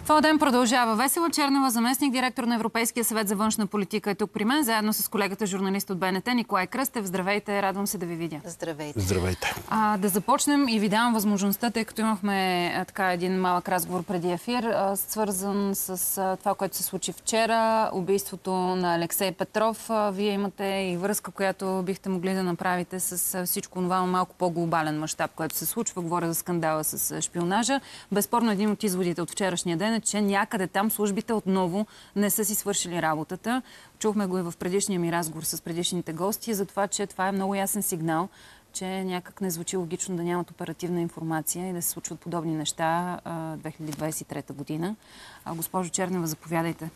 Това ден продължава. Весела Чернева, заместник директор на Европейския съвет за външна политика, е тук при мен, заедно с колегата журналист от БНТ Николай Кръстев. Здравейте, радвам се да ви видя. Здравейте. Здравейте. Да започнем и ви давам възможността, тъй като имахме един малък разговор преди ефир, свързан с това, което се случи вчера, убийството на Алексей Петров. Вие имате и връзка, която бихте могли да направите с всичко това малко по-глобален мащаб, което се случва. Говоря за скандала с шпионажа. Безспорно един от изводите от вчерашния ден е, че някъде там службите отново не са си свършили работата. Чухме го и в предишния ми разговор с предишните гости, за това, че това е много ясен сигнал, че някак не звучи логично да нямат оперативна информация и да се случват подобни неща 2023 година. Госпожо Чернева, заповядайте.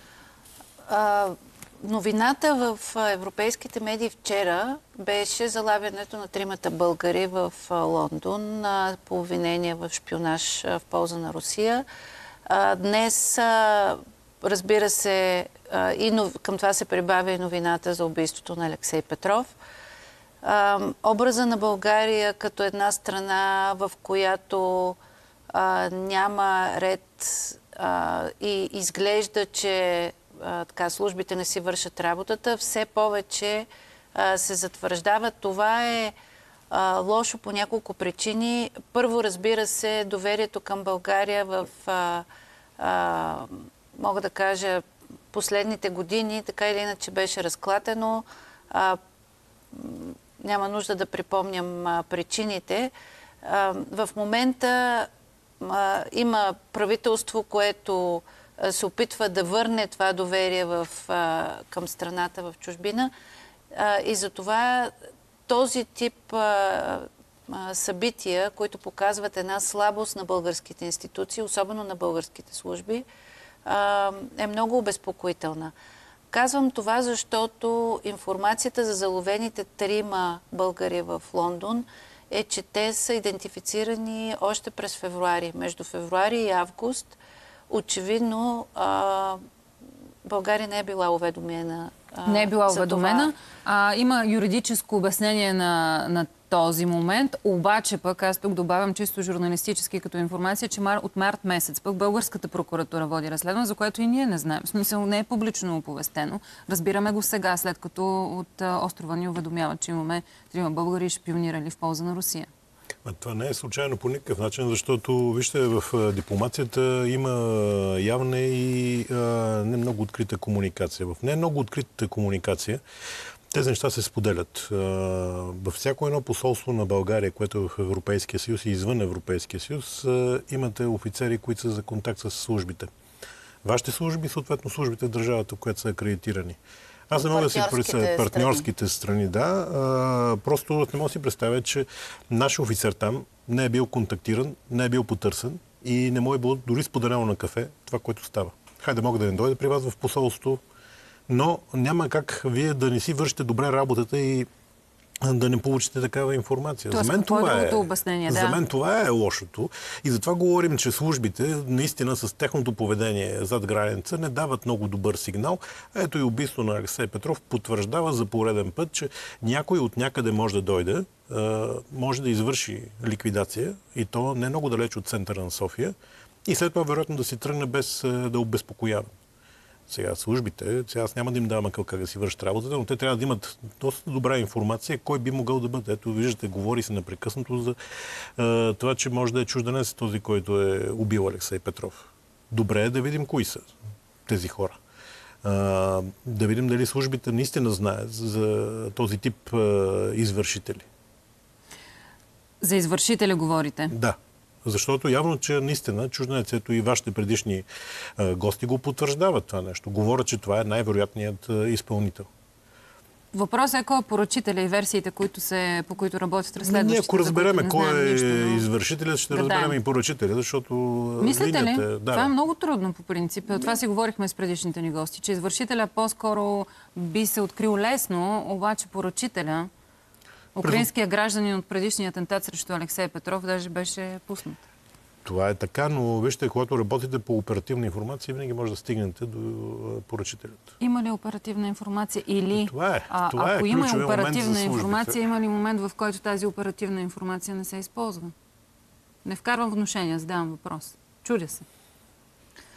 Новината в европейските медии вчера беше залавянето на тримата българи в Лондон по обвинение в шпионаж в полза на Русия. Днес, разбира се, към това се прибавя и новината за убийството на Алексей Петров. Образа на България като една страна, в която няма ред и изглежда, че службите не си вършат работата, все повече се затвърждава. Това е лошо по няколко причини. Първо, разбира се, доверието към България в, мога да кажа, последните години, така или иначе беше разклатено. Няма нужда да припомням причините. В момента има правителство, което се опитва да върне това доверие към страната в чужбина. И затова този тип събития, които показват една слабост на българските институции, особено на българските служби, е много обезпокоителна. Казвам това, защото информацията за заловените трима българи в Лондон е, че те са идентифицирани още през февруари. Между февруари и август очевидно България не е била уведомена. Не е била уведомена. Има юридическо обяснение на този момент, обаче пък аз тук добавям чисто журналистически като информация, че от март месец пък българската прокуратура води разследване, за което и ние не знаем. В смисъл не е публично оповестено. Разбираме го сега, след като от острова ни уведомяват, че имаме трима българи шпионирали в полза на Русия. Това не е случайно по никакъв начин, защото, вижте, в дипломацията има явна и не много открита комуникация. В не много откритата комуникация тези неща се споделят. Във всяко едно посолство на България, което е в Европейския съюз и извън Европейския съюз, имате офицери, които са за контакт с службите. Вашите служби, съответно службите в държавата, в която са акредитирани. Аз не мога да си представя партньорските страни, да. Просто не мога да си представя, че наш офицер там не е бил контактиран, не е бил потърсен и не му е било дори споделено на кафе това, което става. Хайде, мога да не дойде при вас в посолство, но няма как вие да не си вършите добре работата и да не получите такава информация. За мен това е лошото. И затова говорим, че службите наистина с техното поведение зад граница не дават много добър сигнал. Ето и убийство на Алексей Петров потвърждава за пореден път, че някой от някъде може да дойде, може да извърши ликвидация и то не много далеч от центъра на София и след това вероятно да си тръгне без да обезпокоява. Сега службите, аз няма да им давам как да си вършат работата, но те трябва да имат доста добра информация, кой би могъл да бъде. Ето, виждате, говори се непрекъснато за това, че може да е чужденец този, който е убил Алексей Петров. Добре е да видим кои са тези хора. Да видим дали службите наистина знаят за този тип извършители. За извършители говорите? Да. Защото явно, че наистина чужденец, ето и вашите предишни гости го потвърждават това нещо. Говорят, че това е най-вероятният изпълнител. Въпросът е кой е поръчителя и версиите, по които работят разследващите. Ние, ако разбереме кой е извършителят, ще разберем и поръчителя, защото мислите ли? Да. Това е много трудно по принцип. Това си говорихме с предишните ни гости, че извършителя по-скоро би се открил лесно, обаче поръчителя, украинския гражданин от предишния атентат срещу Алексей Петров, даже беше пуснат. Това е така, но вижте, когато работите по оперативна информация, винаги може да стигнете до поръчителят. Има ли оперативна информация или... Ако има оперативна информация, има ли момент, в който тази оперативна информация не се използва? Не вкарвам внушения, задавам въпрос. Чудя се.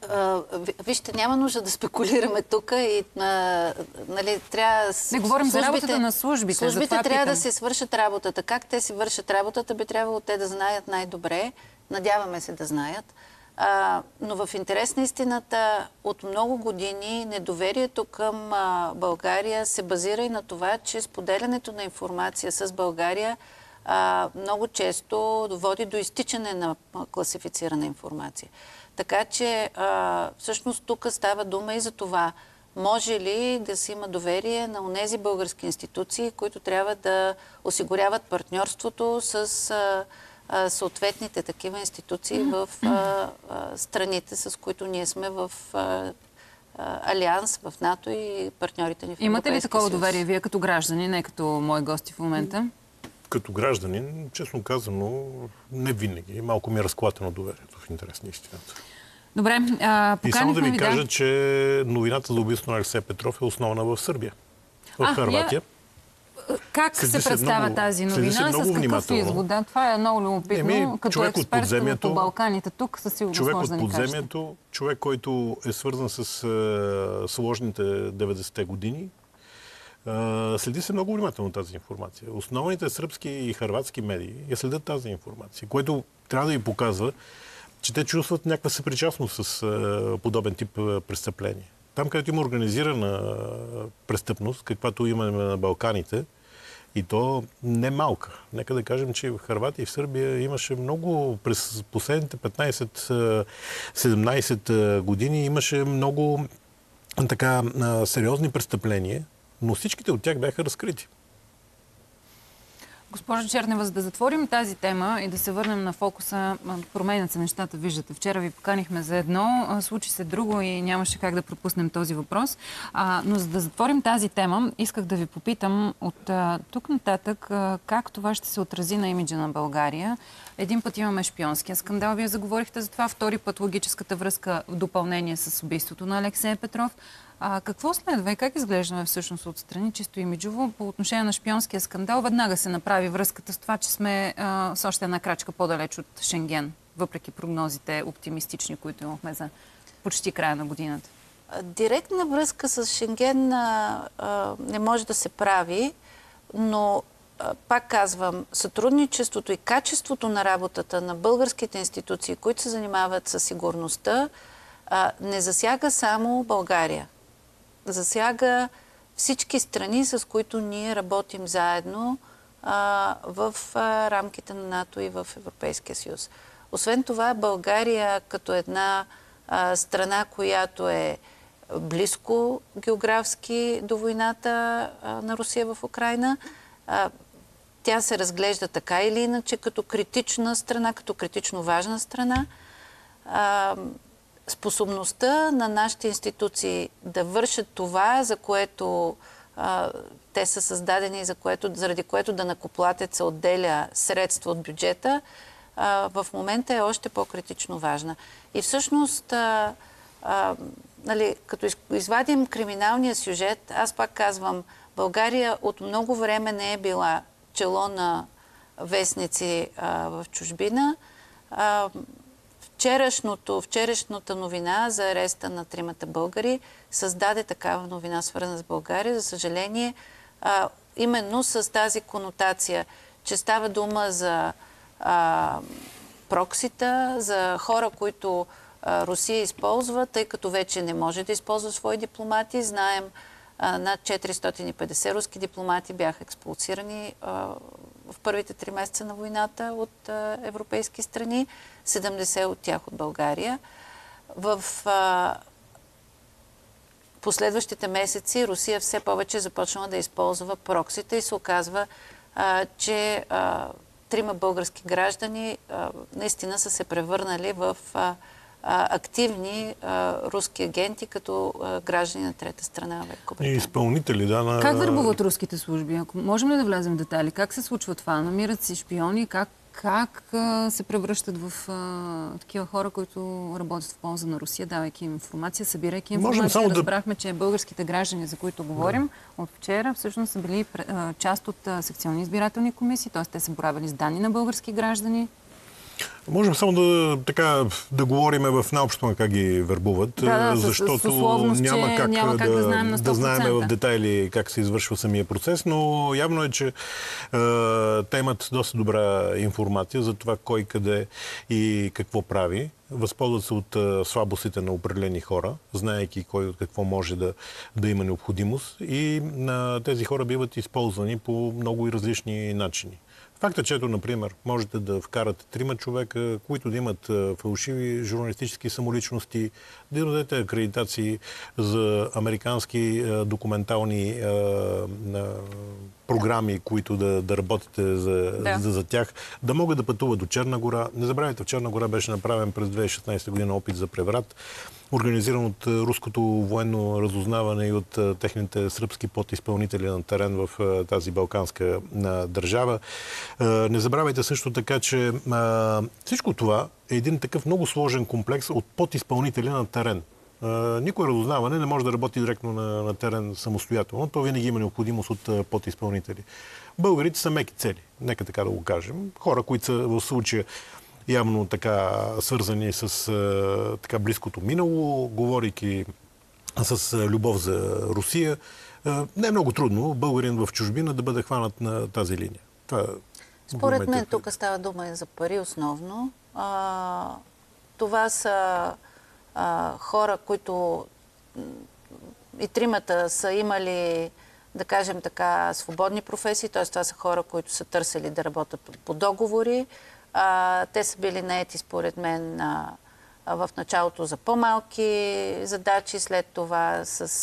Вижте, няма нужда да спекулираме тук и нали, трябва... Не говорим за работата на службите. Службите трябва да се свършат работата. Как те си вършат работата, би трябвало те да знаят най-добре. Надяваме се да знаят. Но в интерес на истината, от много години недоверието към България се базира и на това, че споделянето на информация с България много често води до изтичане на класифицирана информация. Така че всъщност тук става дума и за това. Може ли да се има доверие на онези български институции, които трябва да осигуряват партньорството с съответните такива институции в страните, с които ние сме в Алианс, в НАТО и партньорите ни в Европейския съюз? Имате ли такова доверие вие като граждани, не като мои гости в момента? Като гражданин, честно казано, не винаги. Малко ми е разклатено доверието в интерес на истината. Добре, и само да ви кажа, че новината за убийството на Алексей Петров е основана в Сърбия. В Хърватия. Как се представя тази новина? С какъв извод? Да, това е много любопитно. Като експерт по Балканите тук, със сигурност може да ни кажете. Човек от подземието, човек, който е свързан с сложните 90-те години, следи се много внимателно тази информация. Основните сръбски и хърватски медии я следят тази информация, което трябва да ви показва, че те чувстват някаква съпричастност с подобен тип престъпления. Там, където има организирана престъпност, каквато имаме на Балканите, и то не малка. Нека да кажем, че в Хърватия и в Сърбия имаше много, през последните 15-17 години имаше много така сериозни престъпления, но всичките от тях бяха разкрити. Госпожо Чернева, за да затворим тази тема и да се върнем на фокуса, променят се нещата, виждате. Вчера ви поканихме за едно, случи се друго и нямаше как да пропуснем този въпрос. Но за да затворим тази тема, исках да ви попитам от тук нататък как това ще се отрази на имиджа на България. Един път имаме шпионския скандал, вие заговорихте за това. Втори път логическата връзка в допълнение с убийството на Алексей Петров. Какво следва и как изглеждаме всъщност отстрани, чисто имиджово, по отношение на шпионския скандал? Веднага се направи връзката с това, че сме с още една крачка по-далеч от Шенген, въпреки прогнозите оптимистични, които имахме за почти края на годината. Директна връзка с Шенген не може да се прави, но пак казвам, сътрудничеството и качеството на работата на българските институции, които се занимават със сигурността, не засяга само България. Засяга всички страни, с които ние работим заедно в рамките на НАТО и в Европейския съюз. Освен това, България като една страна, която е близко географски до войната на Русия в Украйна, тя се разглежда така или иначе като критична страна, като критично важна страна. Способността на нашите институции да вършат това, за което те са създадени, заради което данъкоплатеца отделя средства от бюджета, в момента е още по-критично важна. И всъщност, като извадим криминалния сюжет, аз пак казвам, България от много време не е била чело на вестници в чужбина. Вчерашната новина за ареста на 3 българи създаде такава новина, свързана с България. За съжаление, именно с тази конотация, че става дума за проксита, за хора, които Русия използва, тъй като вече не може да използва свои дипломати. Знаем, над 450 руски дипломати бяха експулсирани в първите 3 месеца на войната от европейски страни, 70 от тях от България. В последващите месеци Русия все повече започнала да използва проксите и се оказва, че 3 български граждани наистина са се превърнали в активни руски агенти като граждани на трета страна. И изпълнители, да. Как върбуват руските служби? Ако можем ли да влезем в детайли? Как се случва това? Намират си шпиони? Как се превръщат в такива хора, които работят в полза на Русия, давайки им информация, събирайки информация? Разбрахме, че българските граждани, за които говорим от вчера, всъщност са били част от секционни избирателни комисии, т.е. те са боравили с данни на български граждани. Можем само да говорим в наобщо как ги вербуват, защото няма как да знаем в детайли как се извършва самия процес, но явно е, че те имат доста добра информация за това кой къде и какво прави. Възползват се от слабостите на определени хора, знаейки кой от какво може да има необходимост, и тези хора биват използвани по много и различни начини. Факта, че ето, например, можете да вкарате 3 човека, които да имат фалшиви журналистически самоличности, да дадете акредитации за американски документални програми, които да работите за тях, да могат да пътуват до Черна гора. Не забравяйте, в Черна гора беше направен през 2016 година опит за преврат, организиран от руското военно разузнаване и от техните сръбски подизпълнители на терен в тази балканска държава. Не забравяйте също така, че всичко това е един такъв много сложен комплекс от подизпълнители на терен. Никой разузнаване не може да работи директно на терен самостоятелно. То винаги има необходимост от подизпълнители. Българите са меки цели, нека така да го кажем. Хора, които са в случая явно така свързани с така близкото минало, говорейки с любов за Русия. Не е много трудно българин в чужбина да бъде хванат на тази линия. Според мен тук става дума и за пари основно. Това са хора, които и тримата са имали, да кажем така, свободни професии, т.е. това са хора, които са търсили да работят по договори. Те са били наети, според мен, в началото за по-малки задачи, след това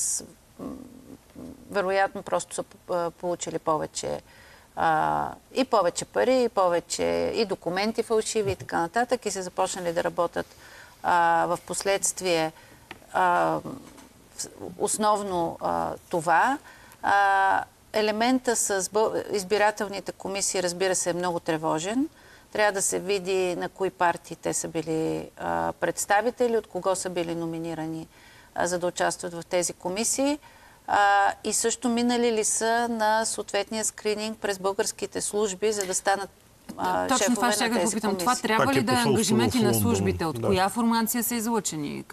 вероятно просто са получили повече и повече пари, и повече и документи фалшиви и така нататък, и се започнали да работят в последствие основно това. Елемента с избирателните комисии, разбира се, е много тревожен. Трябва да се види на кои партии те са били представители, от кого са били номинирани за да участват в тези комисии. И също минали ли са на съответния скрининг през българските служби, за да станат точно това ще го попитам. Това трябва ли да е ангажименти на службите? От коя формация са излъчени?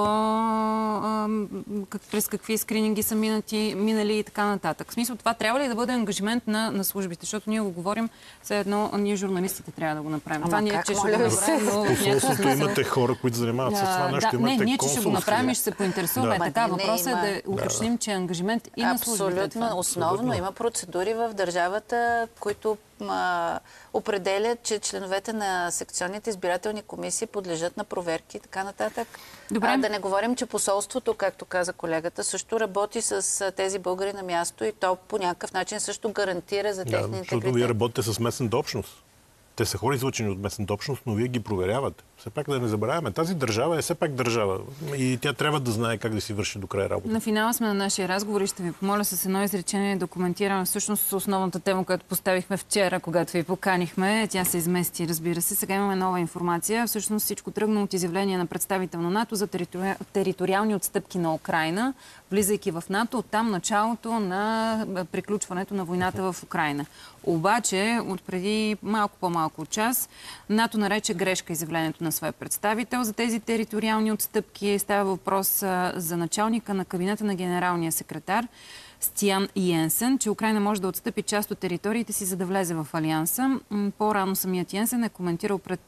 През какви скрининги са минали и така нататък? В смисъл, това трябва ли да бъде ангажимент на службите? Защото ние го говорим, все едно ние журналистите трябва да го направим. Това ние, че ще го направим, но в някакъв смисъл... имате хора, които занимават с това нещо. Не, ние, че ще го направим и ще се поинтересуваме. Така, въпросът е да уточним, че е ангажимент и на службите. Абсолютно, основно. Има процедури в държавата, които определят, че членовете на секционните избирателни комисии подлежат на проверки и така нататък. Да не говорим, че посолството, както каза колегата, също работи с тези българи на място и то по някакъв начин също гарантира за техния интегритет. Защото вие работите с местната общност. Те са хора излъчени от местната общност, но вие ги проверявате. Все пак да не забравяме. Тази държава е все пак държава. И тя трябва да знае как да си върши до края работа. На финала сме на нашия разговор и ще ви помоля с едно изречение да коментираме всъщност основната тема, която поставихме вчера, когато ви поканихме. Тя се измести, разбира се. Сега имаме нова информация. Всъщност всичко тръгна от изявление на представител на НАТО за териториални отстъпки на Украйна, влизайки в НАТО, оттам началото на приключването на войната в Украйна. Обаче, от преди малко по-малко от час, НАТО нарече грешка изявлението на своя представител за тези териториални отстъпки. Става въпрос за началника на кабинета на генералния секретар Стиан Йенсен, че Украйна може да отстъпи част от териториите си, за да влезе в Алианса. По-рано самият Йенсен е коментирал пред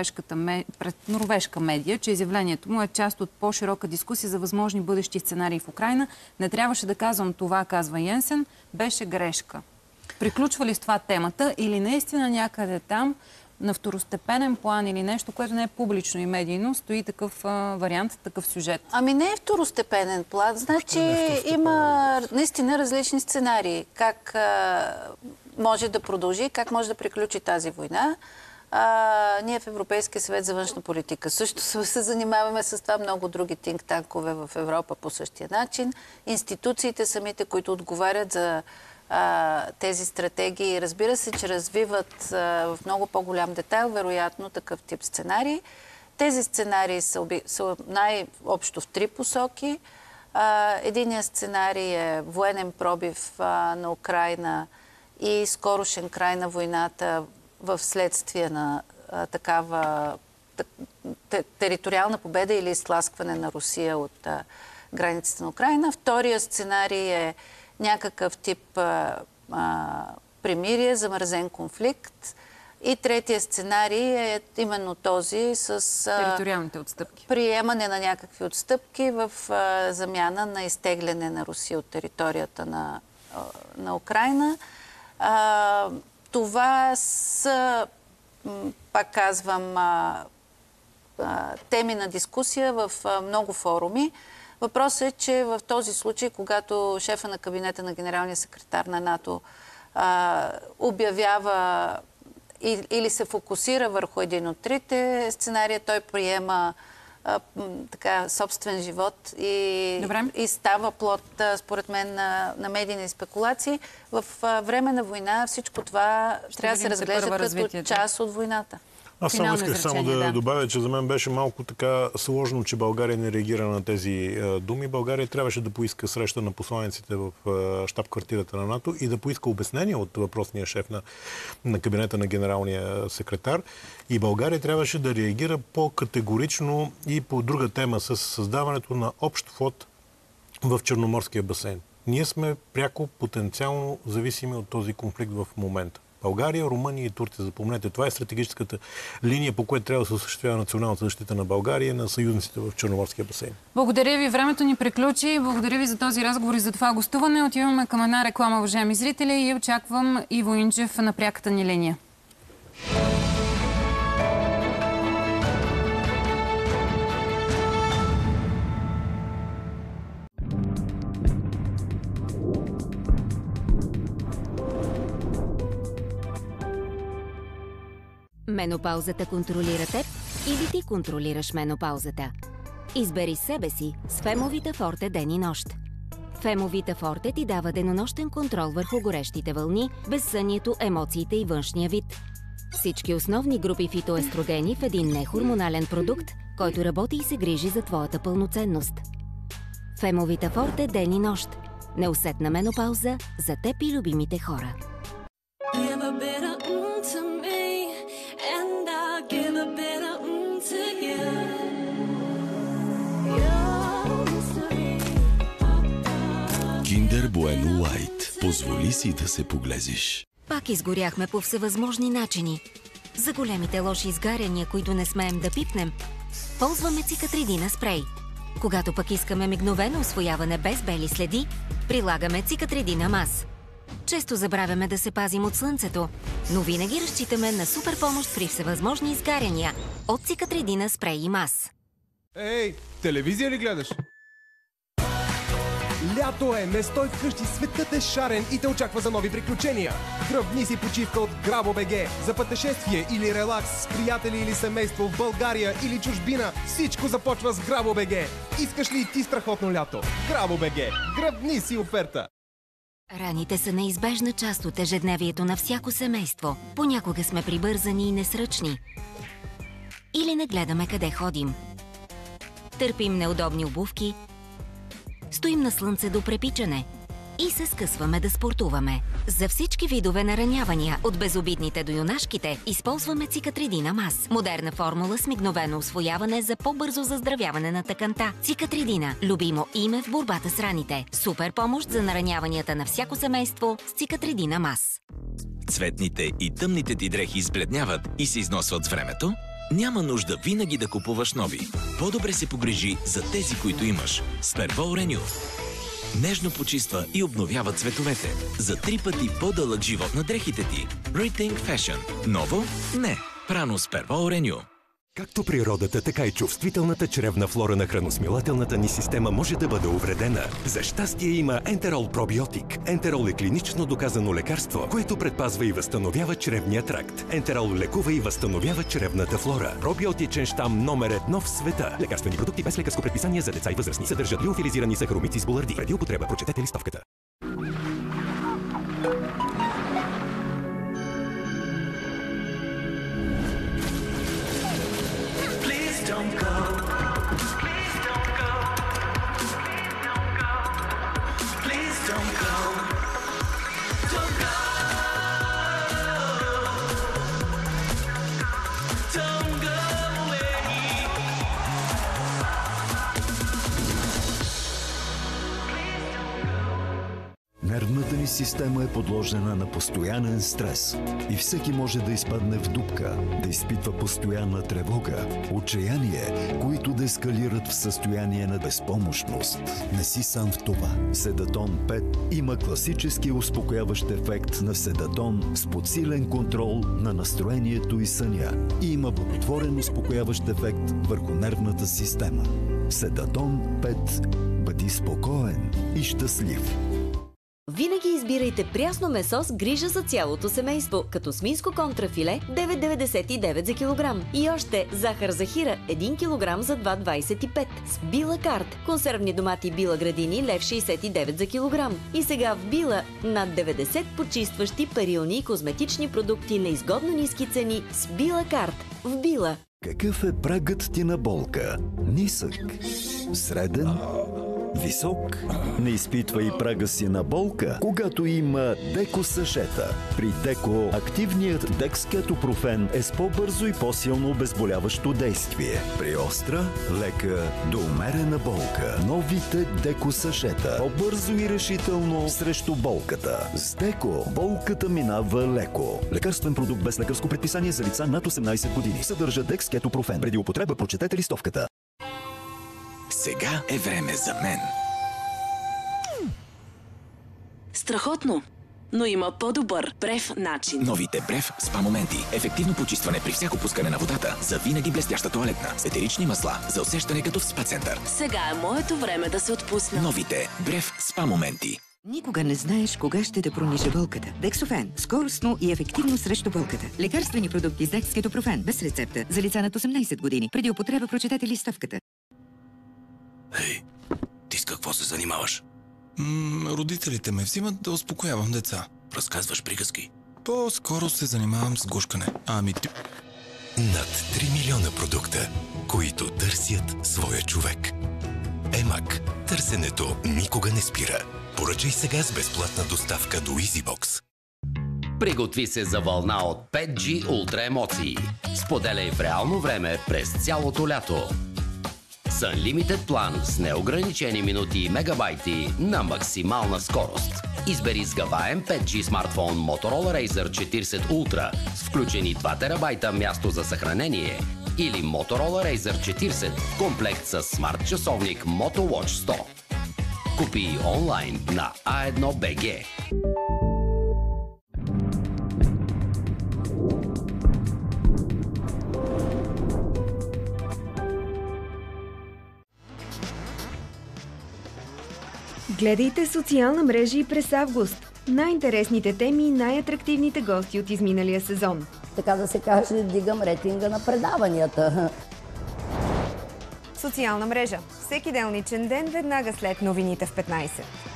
норвежка медия, че изявлението му е част от по-широка дискусия за възможни бъдещи сценарии в Украйна. Не трябваше да казвам това, казва Йенсен, беше грешка. Приключва ли с това темата или наистина някъде там на второстепенен план или нещо, което не е публично и медийно, стои такъв вариант, такъв сюжет? Ами не е второстепенен план. Значи има наистина различни сценарии. Как може да продължи, как може да приключи тази война. Ние в Европейския съвет за външна политика също се занимаваме с това. Много други тинк-танкове в Европа по същия начин. Институциите самите, които отговарят за тези стратегии, разбира се, че развиват в много по-голям детайл, вероятно, такъв тип сценарии. Тези сценарии са най-общо в 3 посоки. Единият сценарий е военен пробив на Украйна и скорошен край на войната в следствие на такава териториална победа или изтласкване на Русия от границите на Украйна. Втория сценарий е някакъв тип примирие, замразен конфликт. И третия сценарий е именно този с териториалните отстъпки. Приемане на някакви отстъпки в замяна на изтегляне на Русия от територията на Украйна. Това са, пак казвам, теми на дискусия в много форуми. Въпросът е, че в този случай, когато шефа на кабинета на генералния секретар на НАТО обявява или се фокусира върху един от трите сценария, той приема собствен живот и става плод, според мен, на медийни спекулации. В време на война всичко това трябва да се разглежда като част от войната. Аз само исках да добавя, че за мен беше малко така сложно, че България не реагира на тези думи. България трябваше да поиска среща на посланиците в щаб-квартирата на НАТО и да поиска обяснение от въпросния шеф на кабинета на генералния секретар. И България трябваше да реагира по-категорично и по друга тема с създаването на общ флот в Черноморския басейн. Ние сме пряко потенциално зависими от този конфликт в момента. България, Румъния и Турция. Запомнете, това е стратегическата линия, по която трябва да се осъществява националната защита на България и на съюзниците в Черноморския басейн. Благодаря ви. Времето ни приключи. Благодаря ви за този разговор и за това гостуване. Отиваме към една реклама, уважаеми зрители, и очаквам Иво Инчев на пряката ни линия. Менопаузата контролира теб или ти контролираш менопаузата? Избери себе си с Фемовита Форте ден и нощ. Фемовита Форте ти дава денонощен контрол върху горещите вълни, безсънието, емоциите и външния вид. Всички основни групи фитоестрогени в един нехормонален продукт, който работи и се грижи за твоята пълноценност. Фемовита Форте ден и нощ. Неусетна менопауза за теб и любимите хора. Kinder Bueno Light. Позволи си да се поглезиш. Пак изгоряхме по всевъзможни начини. За големите лоши изгаряния, които не смеем да пипнем, ползваме Цикатридина спрей. Когато пък искаме мигновено усвояване без бели следи, прилагаме Цикатридина мас. Често забравяме да се пазим от слънцето, но винаги разчитаме на супер помощ при всевъзможни изгаряния от Цикатридина спрей и мас. Ей, телевизия ли гледаш? Лято е, не стой вкъщи, светът е шарен и те очаква за нови приключения. Гръбни си почивка от Грабо.бг. За пътешествие или релакс с приятели или семейство в България или чужбина, всичко започва с Грабо.бг. Искаш ли и ти страхотно лято? Грабо.бг. Гръбни си оферта! Раните са неизбежна част от ежедневието на всяко семейство. Понякога сме прибързани и несръчни. Или не гледаме къде ходим. Търпим неудобни обувки, стоим на слънце до препичане и се скъсваме да спортуваме. За всички видове наранявания, от безобидните до юнашките, използваме Цикатридина мас. Модерна формула с мигновено усвояване за по-бързо заздравяване на тъканта. Цикатридина – любимо име в борбата с раните. Супер помощ за нараняванията на всяко семейство с Цикатридина мас. Цветните и тъмните ти дрехи избледняват и се износват с времето? Няма нужда винаги да купуваш нови. По-добре се погрижи за тези, които имаш. С Perwoll Renew. Нежно почиства и обновява цветовете. За 3 пъти по-дълъг живот на дрехите ти. Rethink Fashion. Ново? Не. Прано с Perwoll Renew. Както природата, така и чувствителната чревна флора на храносмилателната ни система може да бъде увредена. За щастие има Ентерол пробиотик. Ентерол е клинично доказано лекарство, което предпазва и възстановява чревния тракт. Ентерол лекува и възстановява чревната флора. Пробиотичен щам номер 1 в света. Лекарствени продукти без лекарско предписание за деца и възрастни. Съдържат лиофилизирани сахаромици с буларди. Преди употреба прочетете листовката. Don't go. Please don't go. Please don't go. Don't go. система е подложена на постоянен стрес и всеки може да изпадне в дупка, да изпитва постоянна тревога, отчаяние, които да ескалират в състояние на безпомощност. Не си сам в това. Седатон 5 има класически успокояващ ефект на седатон с подсилен контрол на настроението и съня и има благотворен успокояващ ефект върху нервната система. Седатон 5. Бъди спокоен и щастлив. Винаги избирайте прясно месо с грижа за цялото семейство, като сминско контрафиле 9,99 за килограм. И още захар за хира 1 килограм за 2,25 с Била карт. Консервни домати Била градини лев 69 за килограм. И сега в Била над 90 почистващи, перилни и козметични продукти на изгодно ниски цени с Била карт. В Била. Какъв е прагът ти на болка? Нисък? Среден? Висок? Не изпитвай прага си на болка, когато има Деко сашета. При Деко активният декскетопрофен е с по-бързо и по-силно обезболяващо действие. При остра, лека до умерена болка. Новите Деко сашета. По-бързо и решително срещу болката. С Деко болката минава леко. Лекарствен продукт без лекарско предписание за лица над 18 години. Съдържа декскетопрофен. Преди употреба прочетете листовката. Сега е време за мен. Страхотно! Но има по-добър Бреф начин. Новите Бреф спа моменти. Ефективно почистване при всяко пускане на водата. За винаги блестяща тоалетна. С етерични масла. За усещане като в спа център. Сега е моето време да се отпусна. Новите Бреф спа моменти. Никога не знаеш кога ще те прониже болката. Дексофен. Скоростно и ефективно срещу болката. Лекарствени продукти с декскетопрофен. Без рецепта. За лица над 18 години. Преди употреба прочетете листовката. Ей, ти с какво се занимаваш? Родителите ме взимат да успокоявам деца. Разказваш приказки? По-скоро се занимавам с гушкане. Над 3 милиона продукта, които търсят своя човек. Емак. Търсенето никога не спира. Поръчай сега с безплатна доставка до EasyBox. Приготви се за вълна от 5G ултра емоции. Споделяй в реално време през цялото лято. С Unlimited план с неограничени минути и мегабайти на максимална скорост. Избери сгъваем 5G смартфон Motorola Razr 40 Ultra с включени 2 терабайта място за съхранение или Motorola Razr 40 в комплект с смарт часовник MotoWatch 100. Купи онлайн на A1BG. Гледайте социална мрежа и през август. Най-интересните теми и най-атрактивните гости от изминалия сезон. Така да се каже, дигам рейтинга на предаванията. Социална мрежа. Всеки делничен ден, веднага след новините в 15.